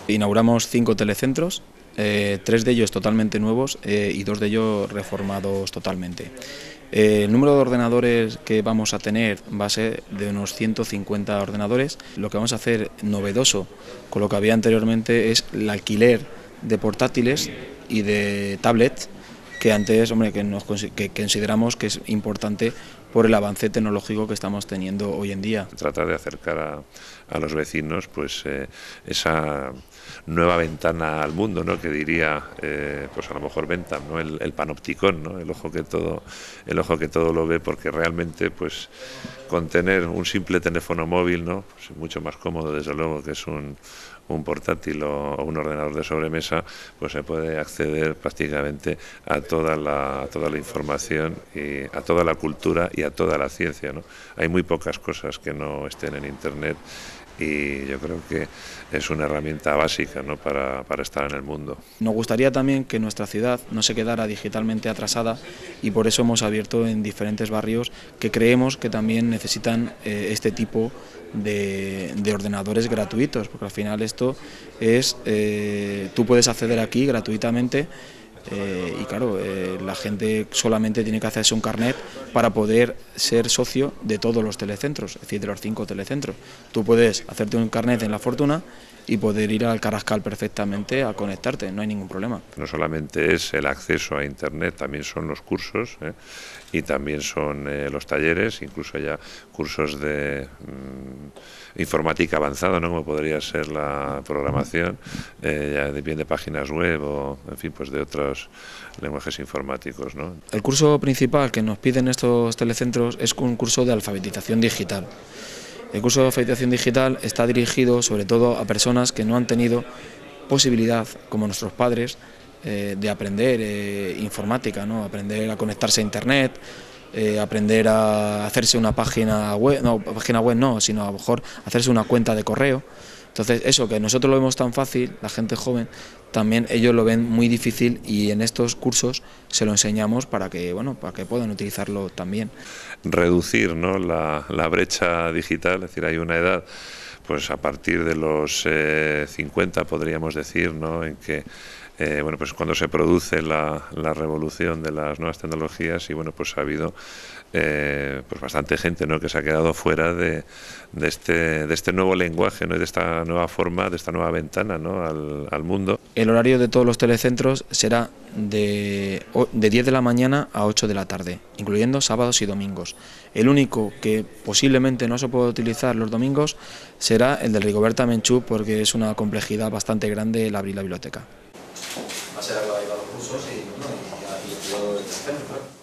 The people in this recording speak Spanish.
Inauguramos 5 telecentros, 3 de ellos totalmente nuevos y 2 de ellos reformados totalmente. El número de ordenadores que vamos a tener va a ser de unos 150 ordenadores. Lo que vamos a hacer novedoso con lo que había anteriormente es el alquiler de portátiles y de tablets, que antes, que consideramos que es importante por el avance tecnológico que estamos teniendo hoy en día. Tratar de acercar a los vecinos pues esa nueva ventana al mundo, ¿no? Que diría pues a lo mejor Bentham, ¿no? El panopticón, ¿no? El ojo que todo lo ve, porque realmente pues con tener un simple teléfono móvil, ¿no? Pues es mucho más cómodo, desde luego, que es un portátil o un ordenador de sobremesa, pues se puede acceder prácticamente a toda la información, y a toda la cultura y a toda la ciencia, ¿no? Hay muy pocas cosas que no estén en Internet y yo creo que es una herramienta básica, ¿no? para estar en el mundo. Nos gustaría también que nuestra ciudad no se quedara digitalmente atrasada, y por eso hemos abierto en diferentes barrios que creemos que también necesitan este tipo de ordenadores gratuitos, porque al final esto es, tú puedes acceder aquí gratuitamente. Y claro, la gente solamente tiene que hacerse un carnet para poder ser socio de todos los telecentros, es decir, de los 5 telecentros. Tú puedes hacerte un carnet en La Fortuna y poder ir al Carrascal perfectamente a conectarte, no hay ningún problema. No solamente es el acceso a Internet, también son los cursos, y también son los talleres, incluso ya cursos de informática avanzada, ¿no? Como podría ser la programación, ya bien de páginas web o, en fin, pues de otros lenguajes informáticos, ¿no? El curso principal que nos piden estos telecentros es un curso de alfabetización digital. El curso de alfabetización digital está dirigido sobre todo a personas que no han tenido posibilidad, como nuestros padres, de aprender informática, ¿no? Aprender a conectarse a Internet, aprender a hacerse una página web, sino a lo mejor hacerse una cuenta de correo. Entonces, eso que nosotros lo vemos tan fácil, la gente joven, también ellos lo ven muy difícil, y en estos cursos se lo enseñamos para que puedan utilizarlo también. Reducir, ¿no? la brecha digital, es decir, hay una edad, pues a partir de los 50 podríamos decir, ¿no? En que bueno, pues cuando se produce la revolución de las nuevas tecnologías, y bueno, pues ha habido pues bastante gente, ¿no? Que se ha quedado fuera de este nuevo lenguaje, ¿no? De esta nueva forma, de esta nueva ventana, ¿no? al mundo. El horario de todos los telecentros será de 10 de la mañana a 8 de la tarde, incluyendo sábados y domingos. El único que posiblemente no se pueda utilizar los domingos será el del Rigoberta Menchú, porque es una complejidad bastante grande el abrir la biblioteca. Va a ser agradable a los cursos y todo el centro, claro.